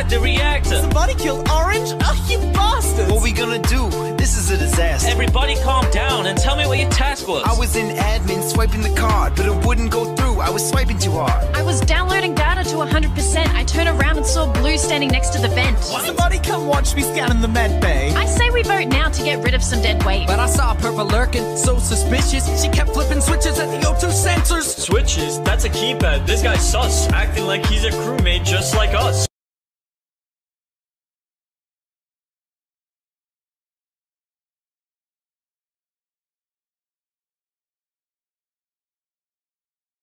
inside the reactor. Somebody killed Orange? Oh, you bastards! What we gonna do? This is a disaster. Everybody calm down and tell me what your task was. I was in admin swiping the card, but it wouldn't go through. I was swiping too hard. I was downloading data to 100%. I turned around and saw Blue standing next to the vent. Somebody come watch me scanning the med bay. I say we vote now to get rid of some dead weight. But I saw Purple lurking, so suspicious. She kept flipping switches at the O2 sensors. Switches? That's a keypad. This guy's sus, acting like he's a crewmate just like us.